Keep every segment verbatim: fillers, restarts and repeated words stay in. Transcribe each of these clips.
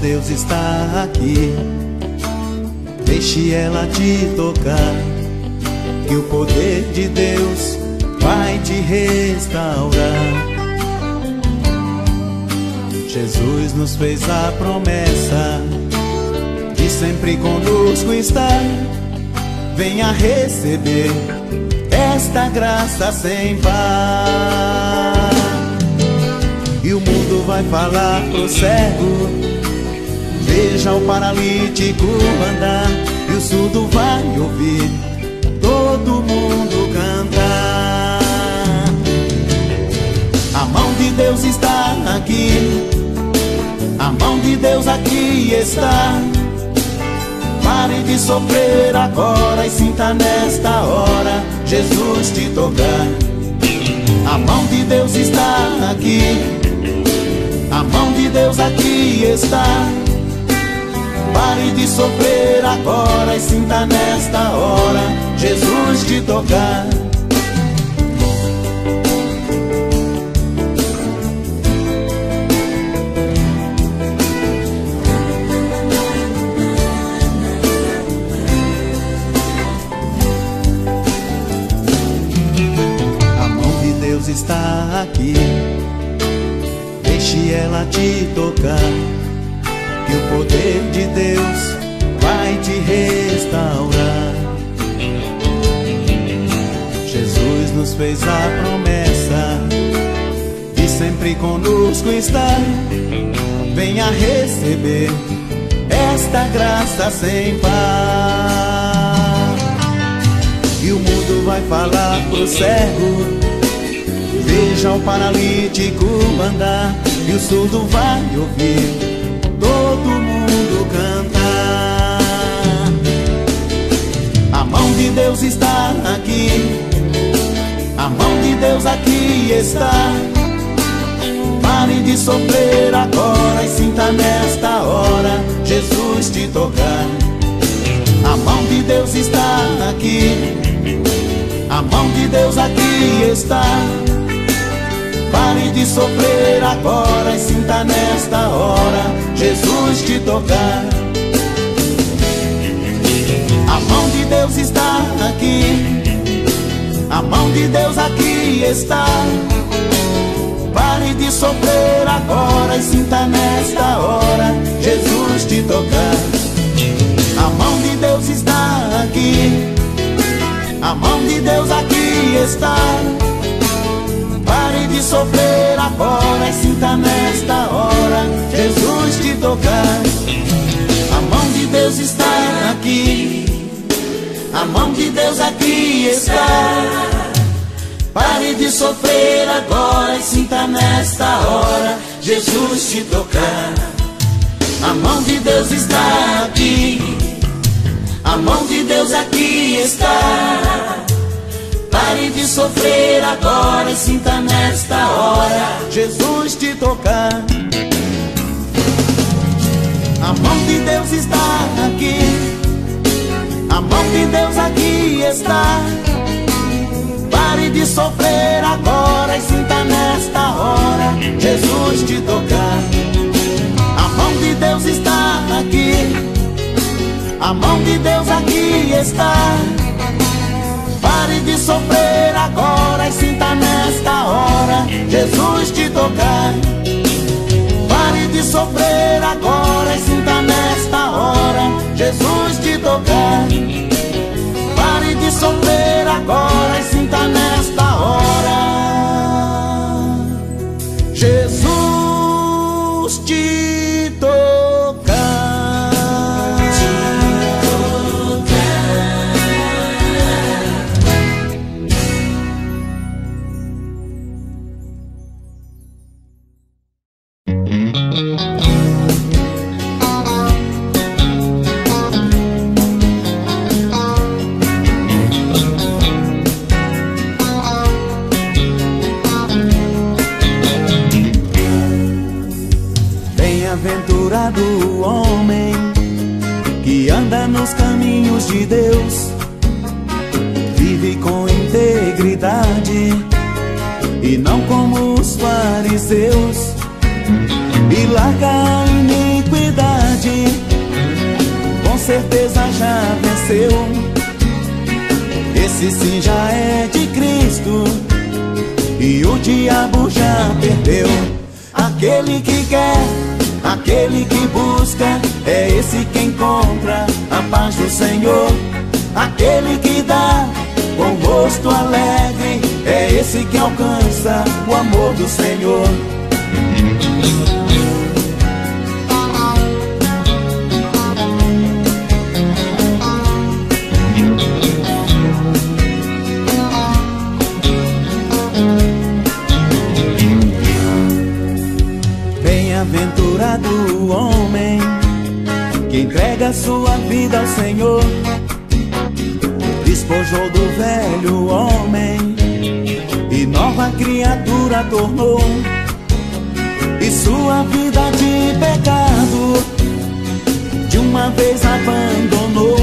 Deus está aqui. Deixe ela te tocar, que o poder de Deus vai te restaurar. Jesus nos fez a promessa de sempre conosco estar. Venha receber esta graça sem par. E o mundo vai falar pro cego, veja o paralítico andar. E o surdo vai ouvir todo mundo cantar. A mão de Deus está aqui, a mão de Deus aqui está. Pare de sofrer agora e sinta nesta hora Jesus te tocar. A mão de Deus está aqui, a mão de Deus aqui está. Pare de sofrer agora e sinta nesta hora Jesus te tocar. A mão de Deus está aqui, deixe ela te tocar, que o poder de Deus vai te restaurar. Jesus nos fez a promessa de sempre conosco estar. Venha receber esta graça sem par. E o mundo vai falar pro cego, veja o paralítico andar. E o surdo vai ouvir todo mundo cantar. A mão de Deus está aqui, a mão de Deus aqui está. Pare de sofrer agora e sinta nesta hora Jesus te tocar. A mão de Deus está aqui, a mão de Deus aqui está. Pare de sofrer agora e sinta nesta hora Jesus te tocar. A mão de Deus está aqui, a mão de Deus aqui está. Pare de sofrer agora e sinta nesta hora Jesus te tocar. A mão de Deus está aqui, a mão de Deus aqui está. Pare de sofrer agora e sinta nesta hora Jesus te tocar. A mão de Deus está aqui, a mão de Deus aqui está. Pare de sofrer agora e sinta nesta hora Jesus te tocar. A mão de Deus está aqui, a mão de Deus aqui está. Pare de sofrer agora e sinta nesta hora Jesus te tocar. A mão de Deus está aqui, a mão de Deus aqui está. Pare de sofrer agora e sinta nesta hora Jesus te tocar. A mão de Deus está aqui, a mão de Deus aqui está. Pare de sofrer agora e sinta nesta hora Jesus te tocar. Pare de sofrer agora e sinta nesta hora Jesus te tocar. Pare de sofrer agora e sinta nesta hora Jesus te tocar. Bem-aventurado o homem que anda nos caminhos de Deus, vive com integridade e não como os fariseus, e larga a iniquidade. certeza já venceu. Esse sim já é de Cristo e o diabo já perdeu. Aquele que quer, aquele que busca, é esse que encontra a paz do Senhor. Aquele que dá com rosto alegre, é esse que alcança o amor do Senhor. Bem-aventurado o homem que entrega sua vida ao Senhor. Despojou do velho homem e nova criatura tornou, e sua vida de pecado de uma vez abandonou.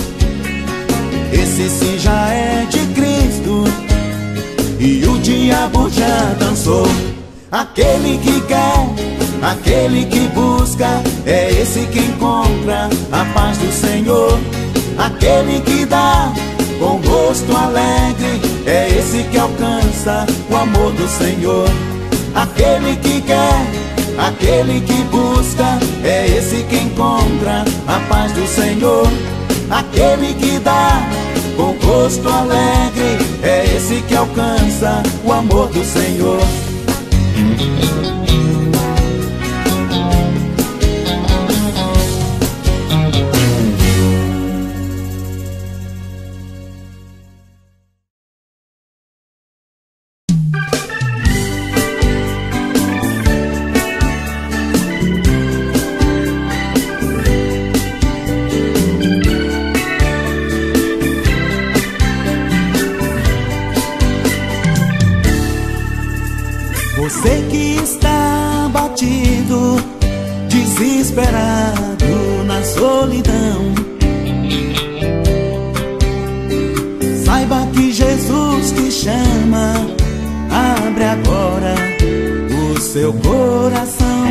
Esse sim já é de Cristo e o diabo já dançou. Aquele que quer, aquele que busca, é esse que encontra a paz do Senhor. Aquele que dá com rosto alegre, é esse que alcança o amor do Senhor. Aquele que quer, aquele que busca, é esse que encontra a paz do Senhor. Aquele que dá com rosto alegre, é esse que alcança o amor do Senhor. Você que está batido, desesperado na solidão, saiba que Jesus te chama. Abre agora o seu coração.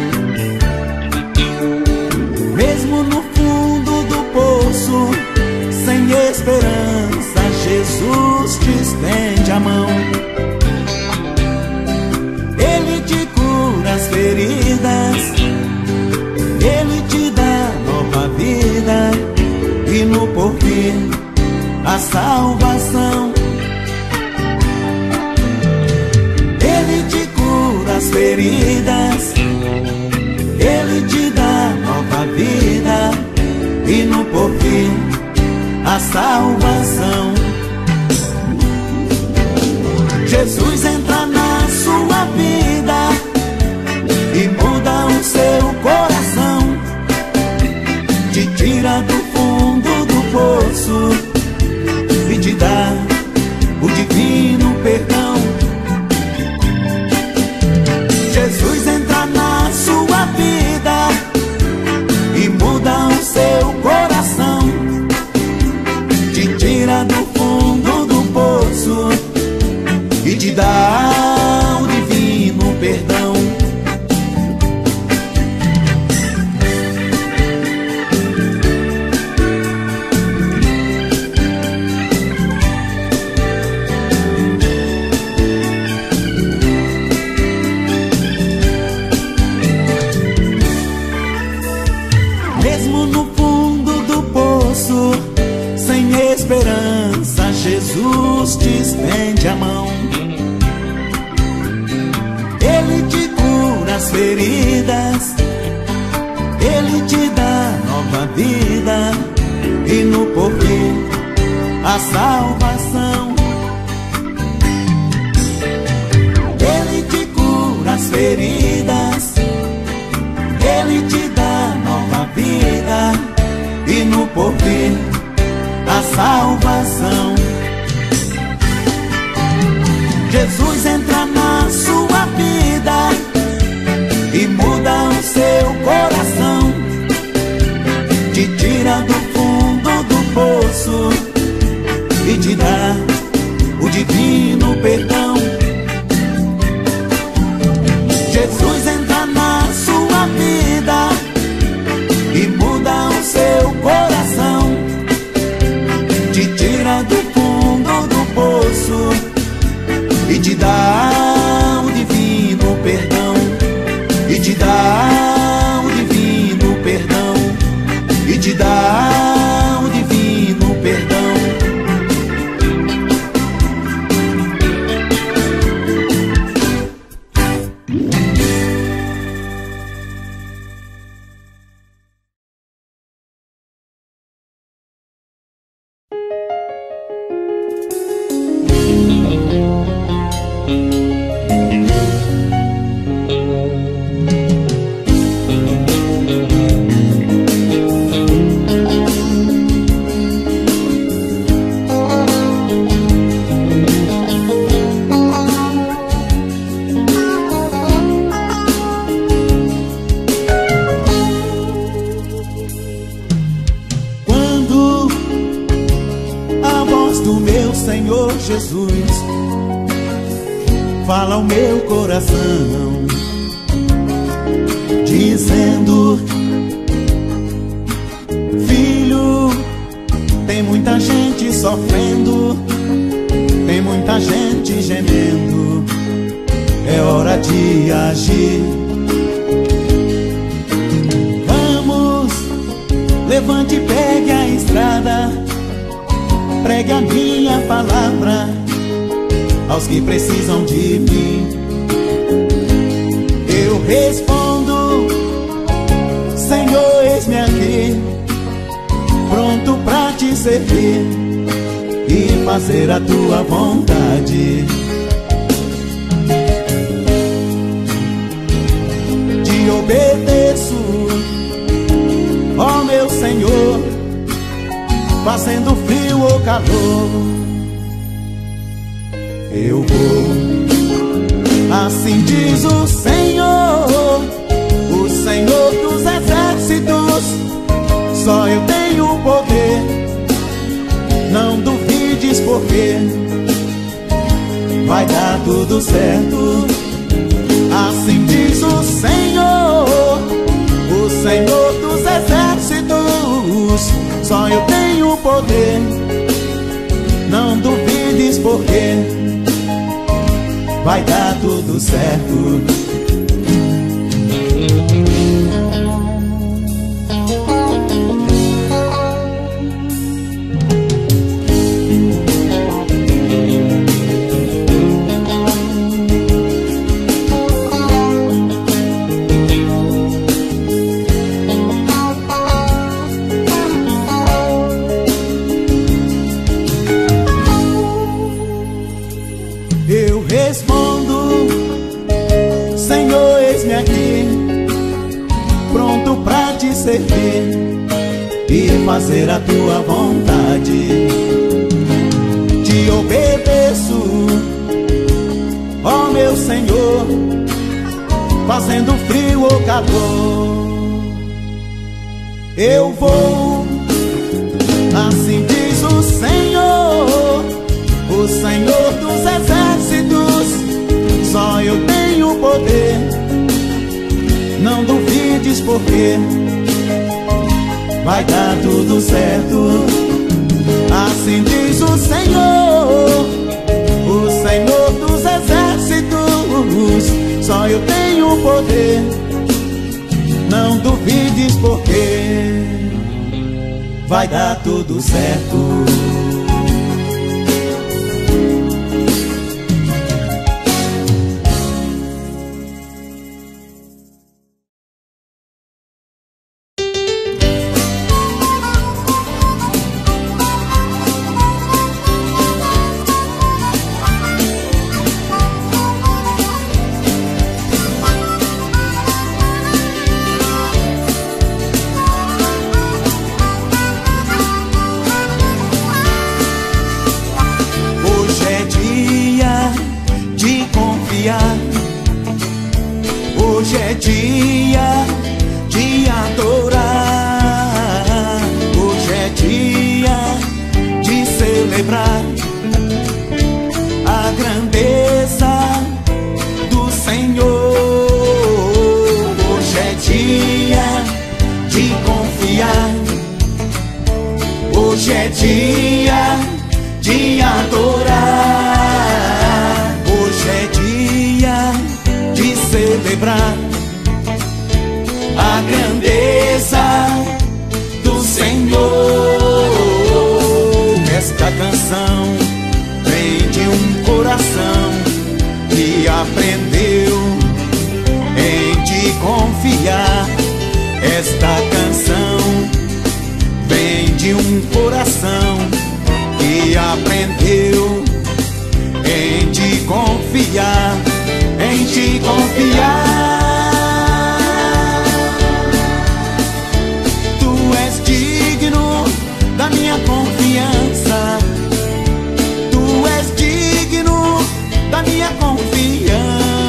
Mesmo no fundo do poço, sem esperança, Jesus te estende a mão. Ele te cura as feridas, Ele te dá nova vida, e no porvir a salvação. Ele te cura as feridas, Ele te dá nova vida, e no porvir a salvação. Jesus entra na sua vida e muda o seu coração, te tira do fundo do poço e te dá o divino perdão. Jesus entra na sua vida e muda o seu coração, te tira do fundo do poço e te dá o divino perdão. Mesmo no fundo do poço, sem esperança, Jesus te estende a mão. Ele te cura as feridas, Ele te dá nova vida, e no porvir a salvação. Ele te cura as feridas, Ele te dá nova vida, e no porvir a salvação. Jesus entra na sua vida e muda o seu coração, te tira do fundo do poço e te dá o divino perdão. Jesus entra na sua vida e muda o seu coração, fala ao meu coração, dizendo: filho, tem muita gente sofrendo, tem muita gente gemendo, é hora de agir. Vamos, levante e pegue a estrada, pregue a minha palavra aos que precisam de mim. Eu respondo: Senhor, eis-me aqui, pronto pra te servir e fazer a tua vontade. Te obedeço, ó meu Senhor, fazendo frio ou calor, eu vou. Assim diz o Senhor, o Senhor dos exércitos, só eu tenho o poder, não duvides porque vai dar tudo certo. Assim diz o Senhor, o Senhor dos exércitos, só eu tenho o poder, não duvides porque vai dar tudo certo. Eu respondo: Senhor, eis-me aqui, pronto pra te servir e fazer a tua vontade. Te obedeço, ó meu Senhor, fazendo frio ou calor, eu vou. Assim diz o Senhor, o Senhor dos exércitos, só eu tenho o poder, não duvides porque vai dar tudo certo. Assim diz o Senhor, o Senhor dos exércitos, só eu tenho o poder, não duvides porque vai dar tudo certo. Hoje é dia de adorar, hoje é dia de celebrar a grandeza do Senhor. Hoje é dia de confiar, hoje é dia de adorar, hoje é dia de celebrar a grandeza do Senhor. Esta canção vem de um coração que aprendeu em te confiar. Esta canção vem de um coração que aprendeu em te confiar, em te confiar. Tu és digno da minha confiança, tu és digno da minha confiança,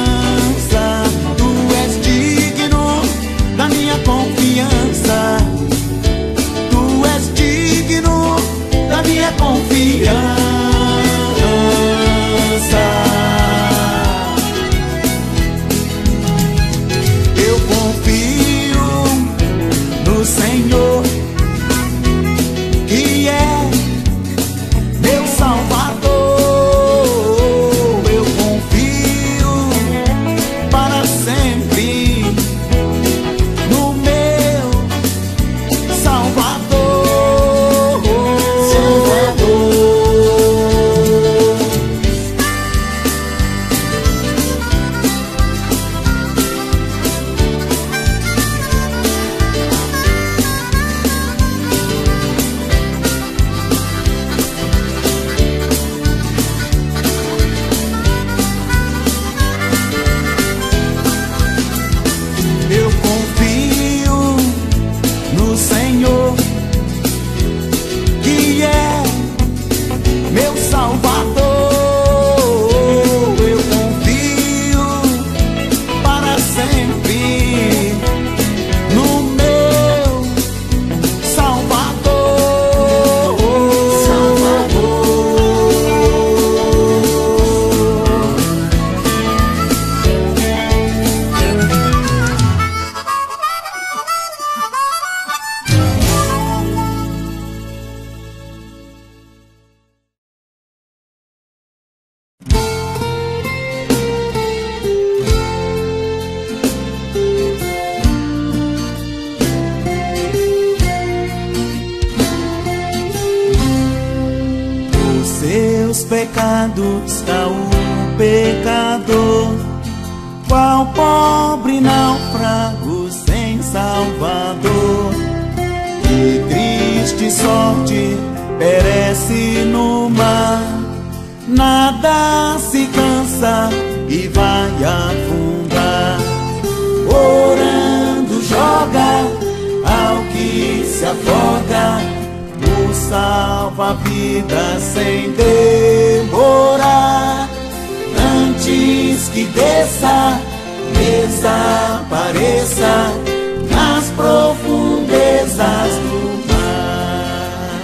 tu és digno da minha confiança, tu és digno da minha confiança. pecados está o pecador, qual pobre náufrago sem Salvador. Que triste sorte perece no mar, nada se cansa e vai afundar. Orando joga ao que se afoga o salva-vidas sem demorar. Antes que desça, desapareça nas profundezas do mar.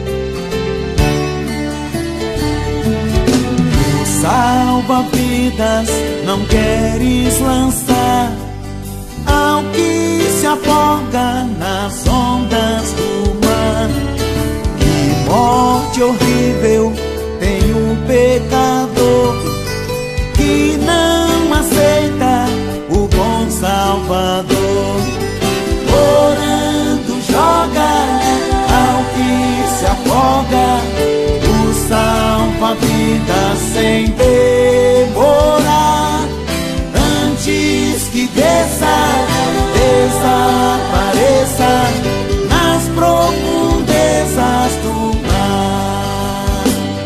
O salva-vidas não queres lançar ao que se afoga nas ondas do mar. Que morte horrível tem o pecador que não aceita o bom Salvador. Orando joga ao que se afoga o salva-vidas sem demorar. Antes que desça, desapareça nas profundezas do mar.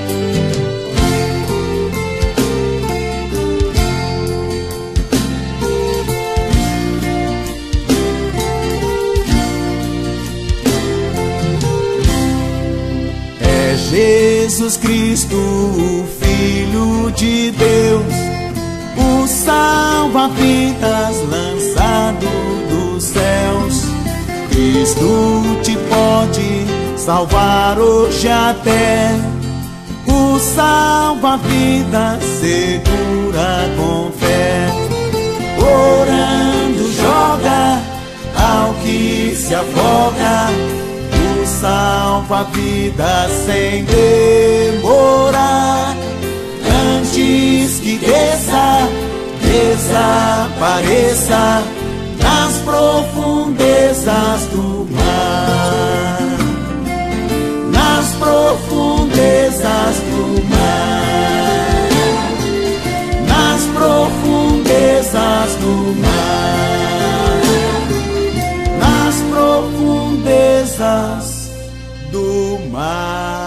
É Jesus Cristo, o Filho de Deus, o salva-vidas lançado dos céus. Cristo te pode salvar hoje até, o salva-vidas segura com fé. Orando joga ao que se afoga o salva-vidas sem demorar. Antes que desça, desapareça nas profundezas do mar. Nas profundezas do mar. Nas profundezas do mar. Nas profundezas do mar.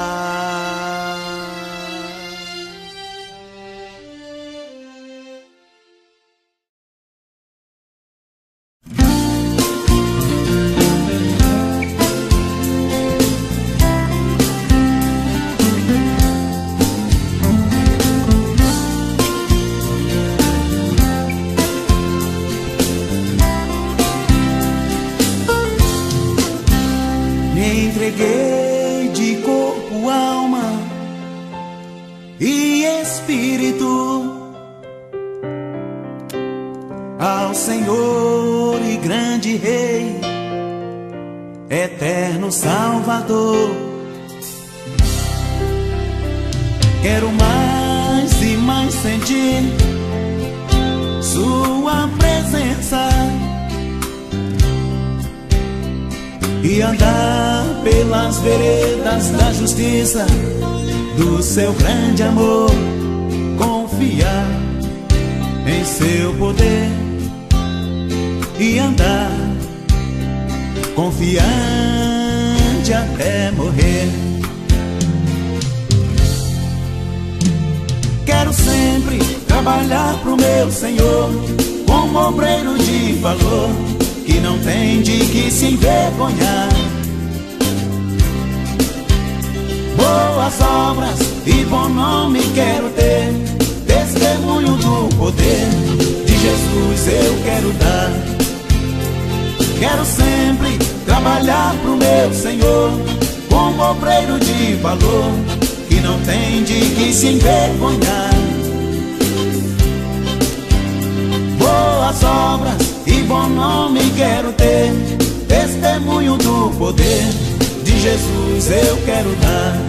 Entreguei de corpo, alma e espírito ao Senhor e grande Rei, eterno Salvador. Quero mais e mais sentir Sua presença e andar pelas veredas da justiça, do seu grande amor, confiar em seu poder e andar confiante até morrer. Quero sempre trabalhar pro meu Senhor como obreiro de valor, que não tem de que se envergonhar. Boas obras e bom nome quero ter, testemunho do poder de Jesus eu quero dar. Quero sempre trabalhar pro meu Senhor como obreiro de valor, que não tem de que se envergonhar. Boas obras e bom nome quero ter, testemunho do poder de Jesus eu quero dar.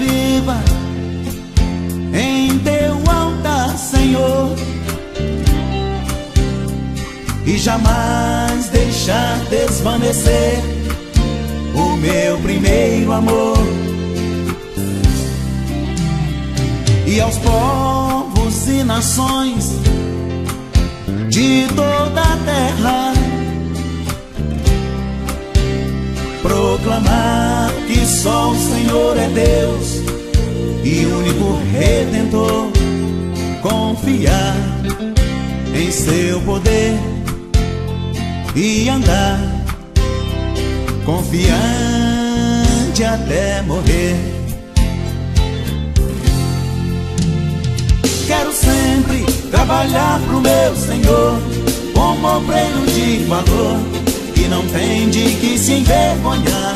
viva em teu altar, Senhor, e jamais deixar desvanecer o meu primeiro amor. E aos povos e nações de toda a terra proclamar que só o Senhor é Deus e único Redentor, confiar em seu poder e andar confiante até morrer. Quero sempre trabalhar pro meu Senhor como obreiro de valor, que não tem de que se envergonhar.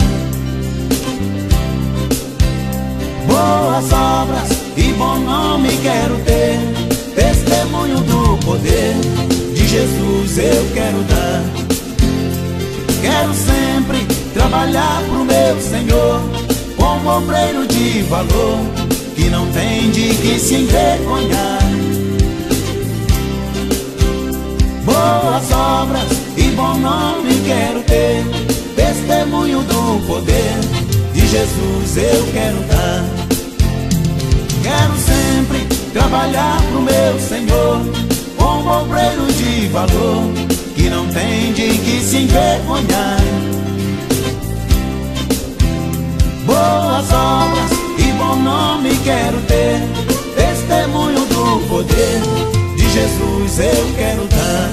Boas obras e bom nome quero ter, testemunho do poder de Jesus eu quero dar. Quero sempre trabalhar pro meu Senhor como obreiro de valor, que não tem de que se envergonhar. Boas obras e bom nome quero ter, testemunho do poder de Jesus eu quero dar. Quero sempre trabalhar pro meu Senhor como obreiro de valor, que não tem de que se envergonhar. Boas obras e bom nome quero ter, testemunho do poder de Jesus eu quero dar.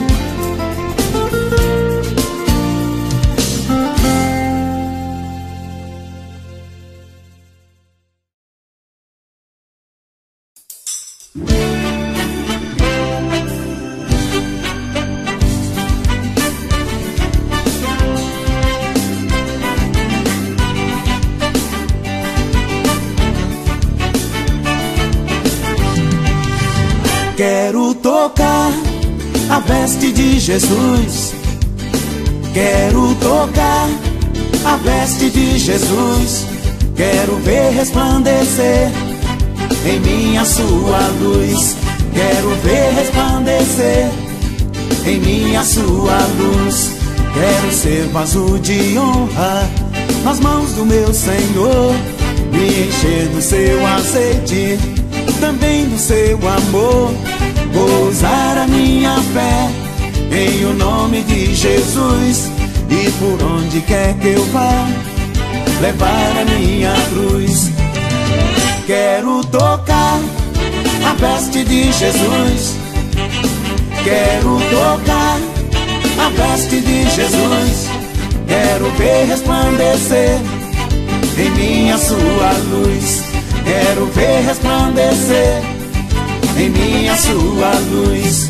Quero tocar a veste de Jesus, quero tocar a veste de Jesus, quero ver resplandecer em mim a sua luz, quero ver resplandecer em mim a sua luz. Quero ser vaso de honra nas mãos do meu Senhor, me encher do seu azeite, também do seu amor. Vou usar a minha fé em o nome de Jesus, e por onde quer que eu vá, levar a minha cruz. Quero tocar a veste de Jesus, quero tocar a veste de Jesus, quero ver resplandecer em mim a sua luz, quero ver resplandecer em mim a sua luz.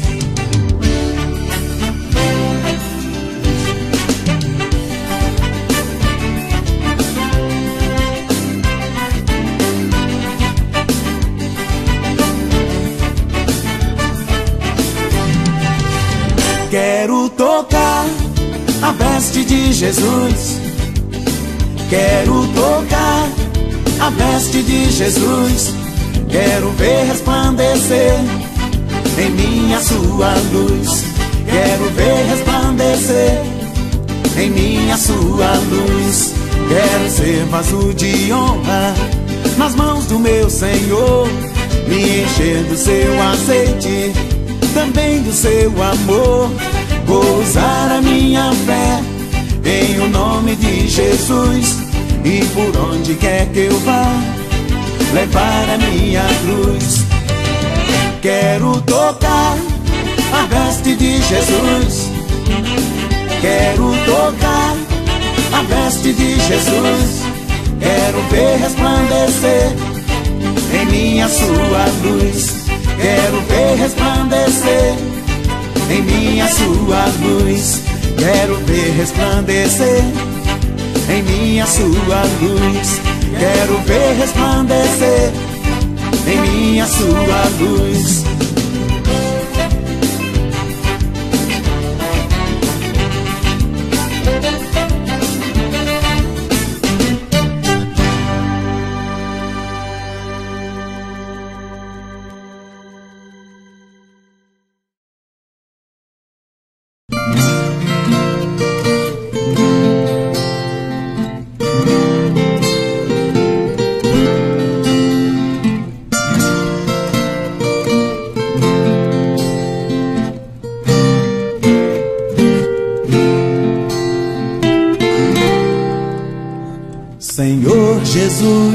Quero tocar a veste de Jesus, quero tocar a veste de Jesus, quero ver resplandecer em mim a sua luz, quero ver resplandecer em mim a sua luz. Quero ser vaso de honra nas mãos do meu Senhor, me encher do seu azeite, também do seu amor. Vou usar a minha fé em o nome de Jesus, e por onde quer que eu vá, levar a minha cruz. Quero tocar a veste de Jesus, quero tocar a veste de Jesus, quero ver resplandecer em mim a sua luz, quero ver resplandecer em mim a sua luz, quero ver resplandecer em mim a sua luz, quero ver resplandecer em mim a sua luz.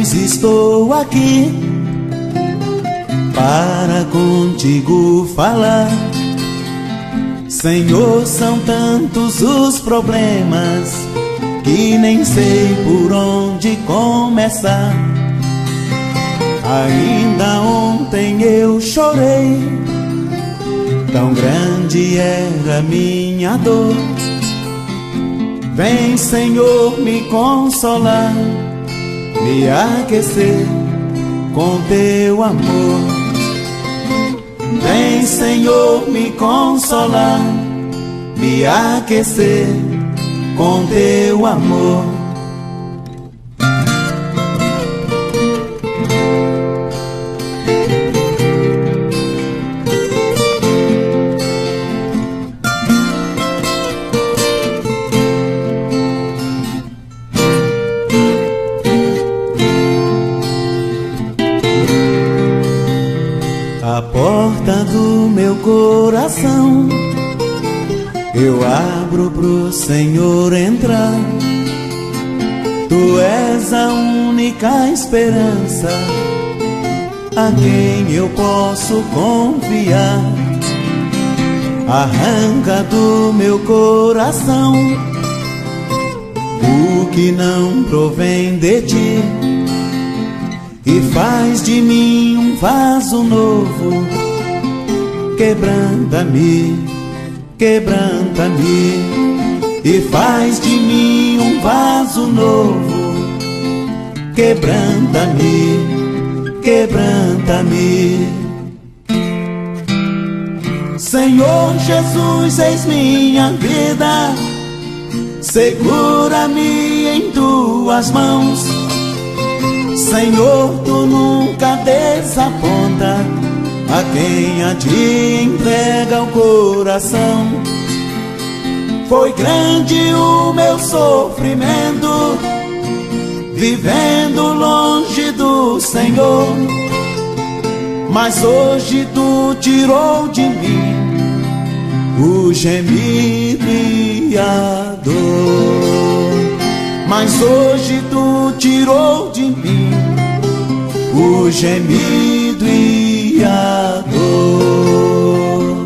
Jesus, estou aqui para contigo falar. Senhor, são tantos os problemas que nem sei por onde começar. Ainda ontem eu chorei, tão grande era minha dor. Vem, Senhor, me consolar, me aquecer com teu amor. Vem, Senhor, me consolar, me aquecer com teu amor. A porta do meu coração eu abro pro Senhor entrar. Tu és a única esperança a quem eu posso confiar. Arranca do meu coração o que não provém de ti e faz de mim um vaso novo. Quebranta-me, quebranta-me e faz de mim um vaso novo. Quebranta-me, quebranta-me. Senhor Jesus, eis minha vida, segura-me em tuas mãos. Senhor, tu nunca desaponta a quem a ti entrega o coração. Foi grande o meu sofrimento, vivendo longe do Senhor, mas hoje tu tirou de mim o gemido e a dor. Mas hoje tu tirou de mim o gemido e a dor.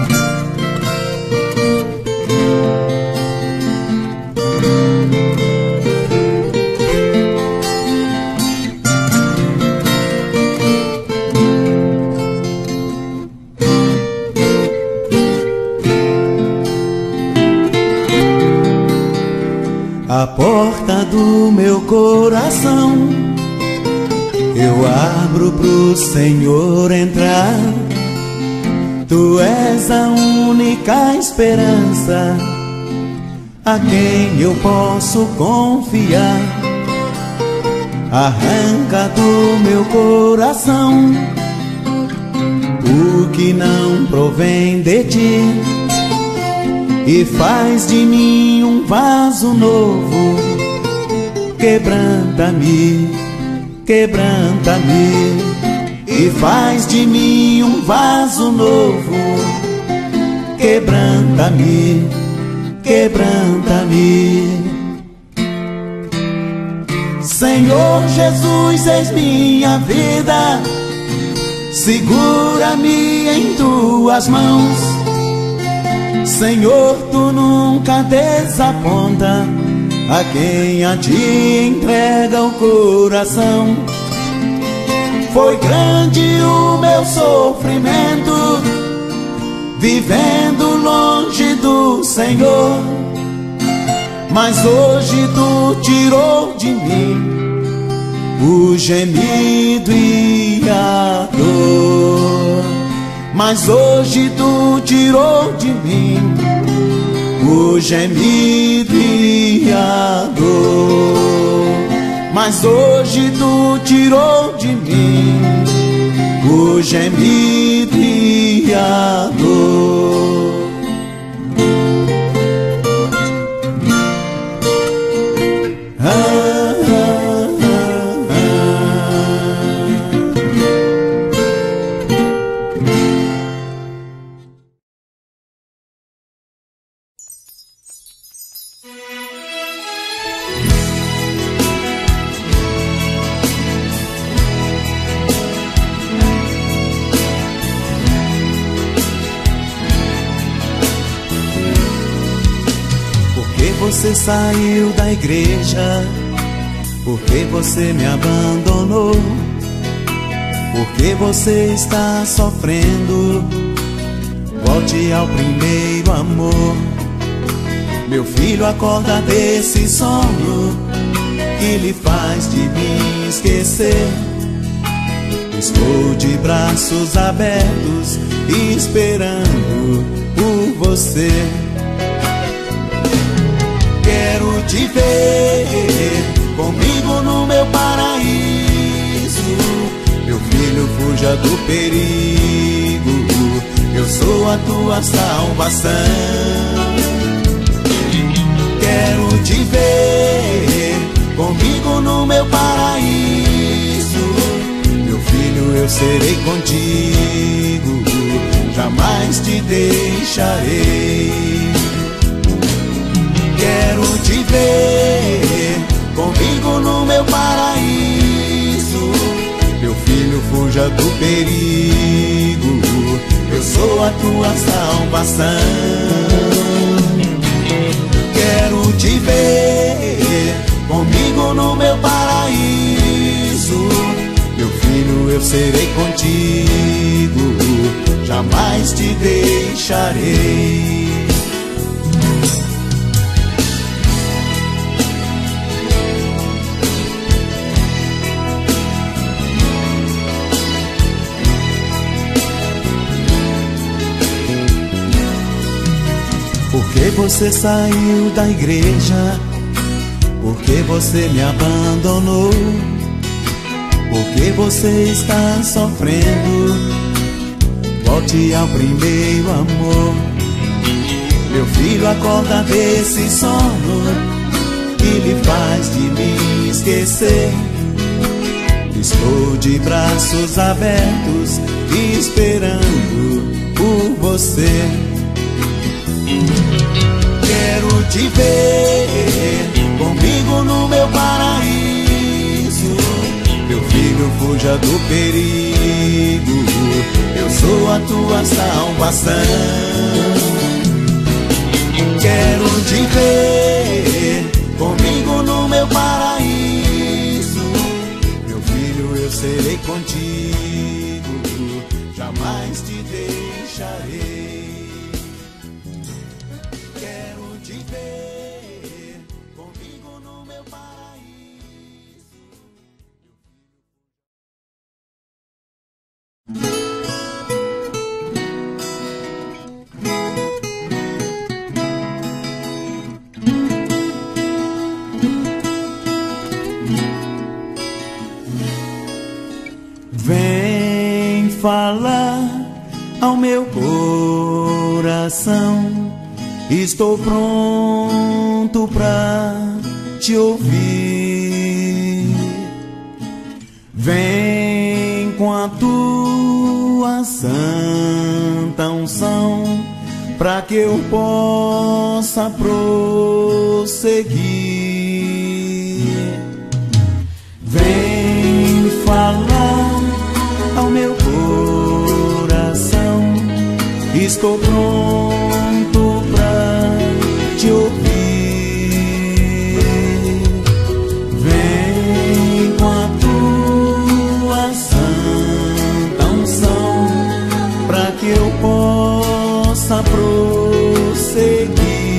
A porta do meu coração eu abro pro Senhor entrar. Tu és a única esperança a quem eu posso confiar. Arranca do meu coração o que não provém de ti e faz de mim um vaso novo. Quebranta-me, quebranta-me e faz de mim um vaso novo. Quebranta-me, quebranta-me. Senhor Jesus, eis minha vida, segura-me em tuas mãos. Senhor, tu nunca desaponta a quem a ti entrega o coração. Foi grande o meu sofrimento, vivendo longe do Senhor, mas hoje tu tirou de mim o gemido e a dor. Mas hoje tu tirou de mim o gemido e a dor. Mas hoje tu tirou de mim o gemido e a dor. Ah, ah, ah, você saiu da igreja? Por que você me abandonou? Por que você está sofrendo? Volte ao primeiro amor. Meu filho, acorda desse sono que lhe faz de mim esquecer. Estou de braços abertos esperando por você. Quero te ver comigo no meu paraíso. Meu filho, fuja do perigo, eu sou a tua salvação. Quero te ver comigo no meu paraíso. Meu filho, eu serei contigo, jamais te deixarei. Quero te ver comigo no meu paraíso. Meu filho, fuja do perigo, eu sou a tua salvação. Quero te ver comigo no meu paraíso. Meu filho, eu serei contigo, jamais te deixarei. Por que você saiu da igreja? Por que você me abandonou? Por que você está sofrendo? Volte ao primeiro amor. Meu filho, acorda desse sono que lhe faz de mim esquecer. Estou de braços abertos esperando por você. Quero te ver comigo no meu paraíso. Meu filho, fuja do perigo, eu sou a tua salvação. Quero te ver comigo no meu paraíso. Meu filho, eu serei contigo, jamais te deixarei. Quero te ver comigo no meu paraíso. Vem falar ao meu coração, estou pronto pra te ouvir. Vem com a tua santa unção, pra que eu possa prosseguir. Vem falar ao meu coração, estou pronto pra te ouvir. Vem com a tua santa unção, pra que eu possa prosseguir.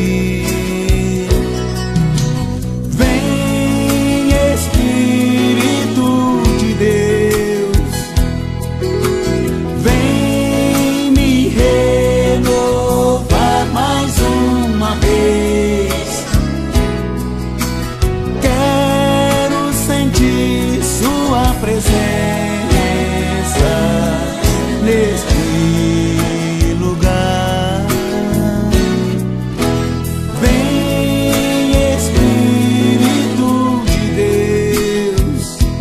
Vem, Espírito de Deus, vem me renovar mais uma vez. Quero sentir sua presença neste lugar. Vem, Espírito de Deus,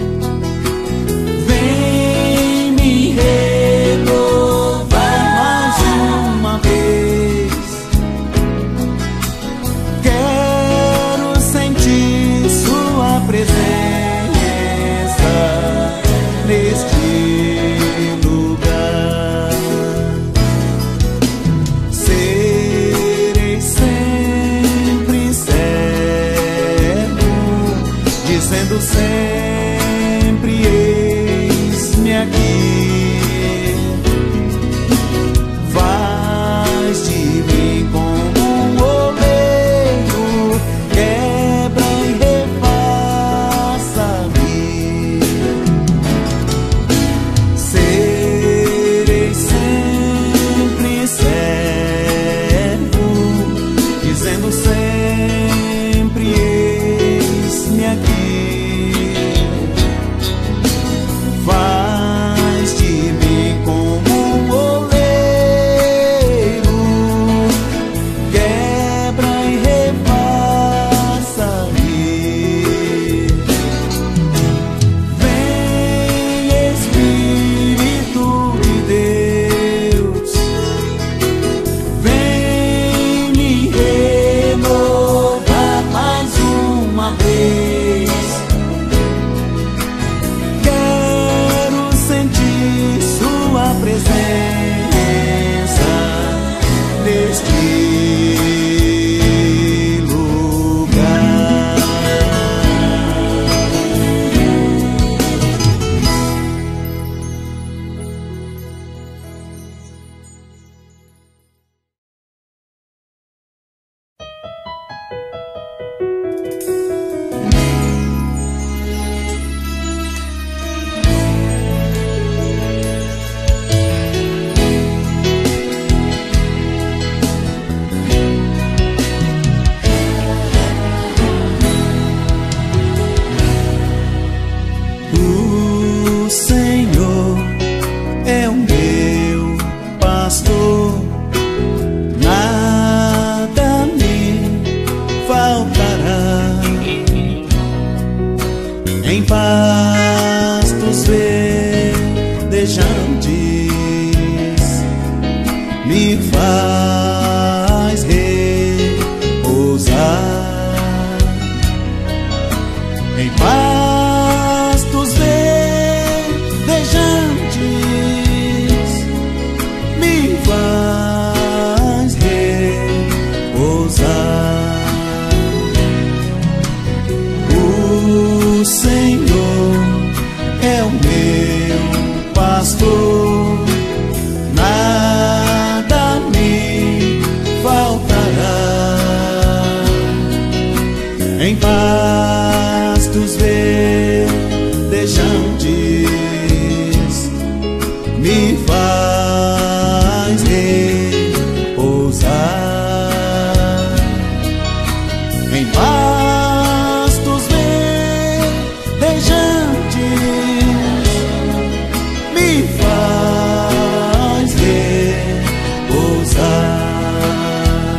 vem me renovar mais uma vez. Quero sentir sua presença neste lugar. Serei sempre servo dizendo sempre: eis-me aqui. Faz de mim como um oleiro, quebra e refaça-me. Serei sempre servo, dizendo sempre: eis-me aqui. Faz de mim como um oleiro, quebra e refaça-me. Vem, Espírito de Deus, vem me renovar mais uma vez. Quero sentir sua presença neste lugar. O Senhor é o meu pastor, nada me faltará. Em pastos verdejantes me faz repousar. Em pastos verdejantes me faz repousar. O Senhor é o meu pastor, nada me faltará. Em pastos verdejantes me faz repousar. Em pastos verdejantes me faz repousar.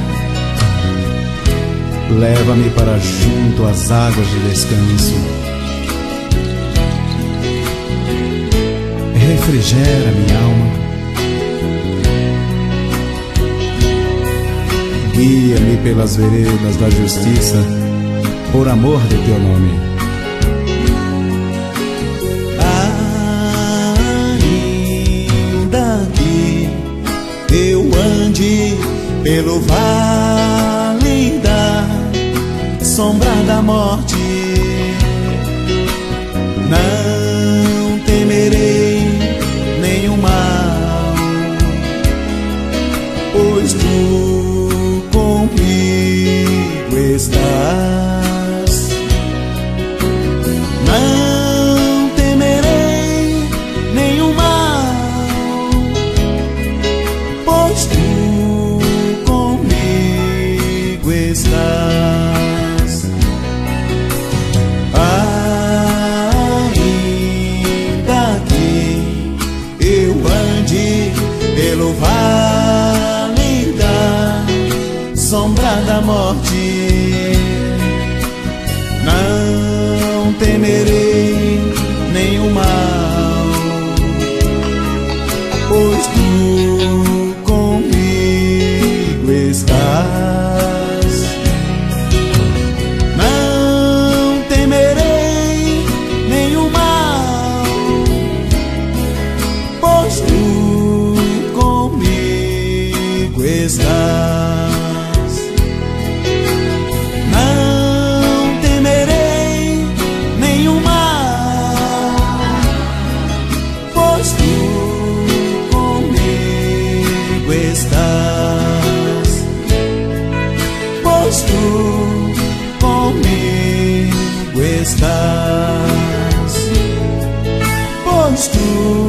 Leva-me para junto às águas de descanso, refrigera minha alma. Guia-me pelas veredas da justiça, por amor de teu nome. Ainda que eu ande pelo vale da sombra da morte, não temerei nenhum mal, pois tu comigo estás. Não temerei nenhum mal, pois tu comigo estás. Ainda que eu ande pelo vale da sombra da morte, não temerei nenhum mal, pois tu comigo estás. Não temerei nenhum mal, pois tu comigo estás. pois tu comigo estás, pois tu comigo estás, pois tu